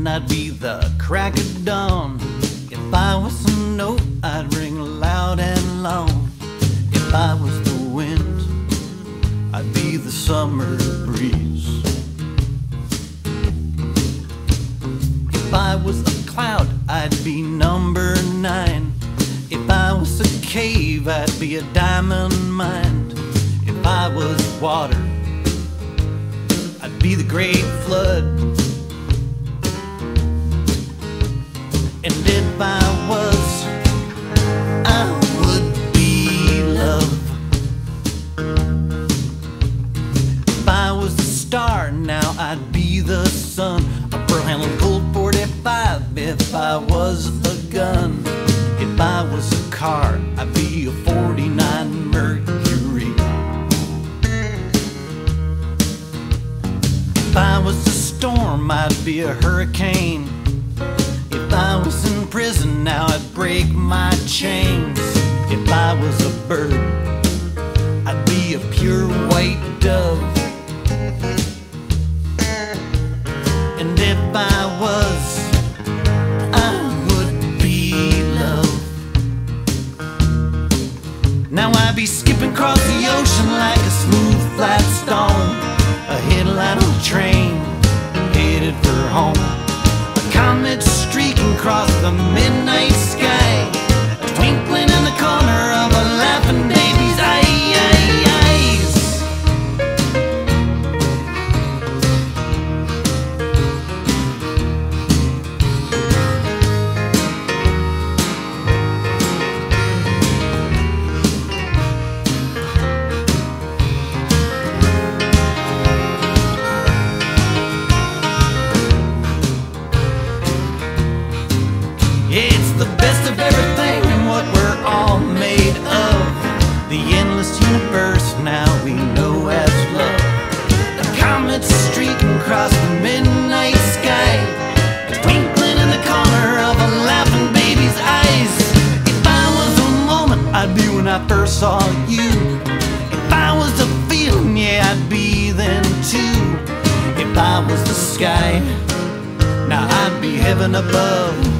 lightning, I'd be the crack of dawn. If I was a note, I'd ring loud and long. If I was the wind, I'd be the summer breeze. If I was a cloud, I'd be number 9. If I was a cave, I'd be a diamond mine. If I was water, I'd be the great flood. And if I was, I would be love. If I was a star, now I'd be the sun. A pearl-handled Colt 45 if I was a gun. If I was a car, I'd be a 49 Mercury. If I was a storm, I'd be a hurricane. If I was in prison, now I'd break my chains. If I was a bird, I'd be a pure white dove. And if I was, I would be love. Now I'd be skipping across the ocean like a smooth flat stone. A headlight on a train, headed for home. A comet streaking across the midnight sky, twinkling in the corner of a laughing baby's eyes. It's the best of everything and what we're all made of. The endless universe now we know as love. A comet streaking across the midnight sky, twinkling in the corner of a laughing baby's eyes. If I was a moment, I'd be when I first saw you. If I was a feeling, yeah, I'd be then too. If I was the sky, now I'd be heaven above.